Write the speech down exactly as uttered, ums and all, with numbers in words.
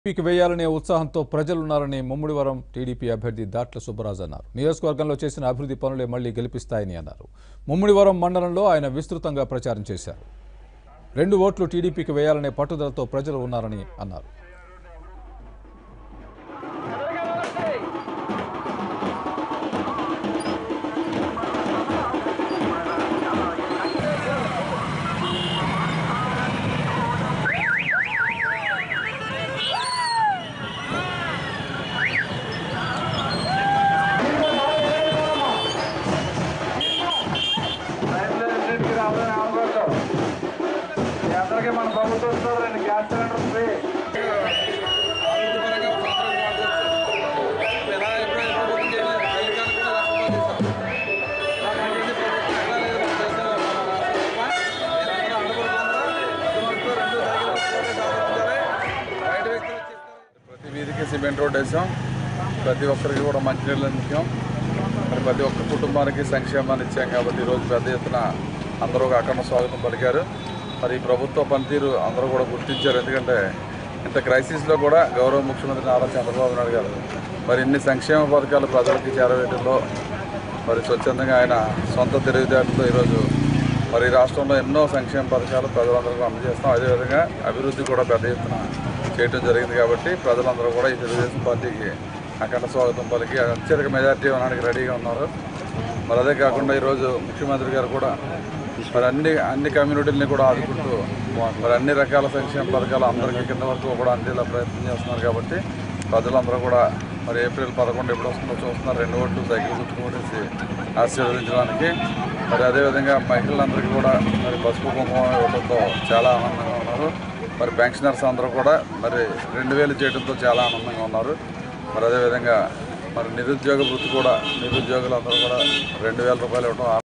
టీడీపీకి వేయాలనే ఉత్సాహంతో ప్రజలున్నారని ముమ్మిడివరం టీడీపీ అభ్యర్థి దాట్ల సుబ్బ రాజు అన్నారు. నియోజకవర్గంలో చేసిన అభివృద్ధి పనులే మళ్లీ గెలిపిస్తాయని అన్నారు. ముమ్మిడివరం మండలంలో ఆయన విస్తృతంగా ప్రచారం చేశారు. రెండు ఓట్లు టీడీపీకి వేయాలనే పట్టుదలతో ప్రజలు ఉన్నారని అన్నారు. మన ప్రభుత్వం రెండు గ్యాస్ సిలిండర్ ఫ్రీ. ప్రతి వీధికి సిమెంట్ రోడ్ వేసాం. ప్రతి ఒక్కరికి కూడా మంచినీళ్ళు అందించాం. మరి ప్రతి ఒక్క కుటుంబానికి సంక్షేమాన్ని ఇచ్చాం. కాబట్టి ఈరోజు పెద్ద ఎత్తున అందరూ అఖండ స్వాగతం పలికారు. మరి ప్రభుత్వ పనితీరు అందరూ కూడా గుర్తించారు. ఎందుకంటే ఇంత క్రైసిస్లో కూడా గౌరవ ముఖ్యమంత్రి నారా చంద్రబాబు నాయుడు గారు మరి ఇన్ని సంక్షేమ పథకాలు ప్రజలకి చేరవేయడంలో మరి స్వచ్ఛందంగా ఆయన సొంత తెలివితేటలతో ఈరోజు మరి రాష్ట్రంలో ఎన్నో సంక్షేమ పథకాలు ప్రజలందరికీ అందజేస్తాం. అదేవిధంగా అభివృద్ధి కూడా పెద్ద ఎత్తున చేయడం జరిగింది. కాబట్టి ప్రజలందరూ కూడా ఈ తెలుగుదేశం పార్టీకి అఖండ స్వాగతం పలికి అత్యధిక మెజార్టీ ఇవ్వడానికి రెడీగా ఉన్నారు. మరి అదే కాకుండా ఈరోజు ముఖ్యమంత్రి గారు కూడా మరి అన్ని అన్ని కమ్యూనిటీలని కూడా ఆదుకుంటూ మరి అన్ని రకాల సంక్షేమ పథకాలు అందరికీ కింద వరకు కూడా అందేలా ప్రయత్నం చేస్తున్నారు. కాబట్టి ప్రజలందరూ కూడా మరి ఏప్రిల్ పదకొండు ఎప్పుడు వస్తుందో చూస్తున్నారు. రెండు ఓట్లు సైకిల్ చుట్టుకొనేసి ఆశీర్వదించడానికి. మరి అదేవిధంగా మహిళలందరికీ కూడా మరి పసుపు కుంకుమ ఇవ్వడంతో చాలా ఆనందంగా ఉన్నారు. మరి పెన్షనర్స్ అందరూ కూడా మరి రెండు వేలు చేయడంతో చాలా ఆనందంగా ఉన్నారు. మరి అదేవిధంగా మరి నిరుద్యోగ వృత్తి కూడా నిరుద్యోగులందరూ కూడా రెండు వేల రూపాయలు ఇవ్వడం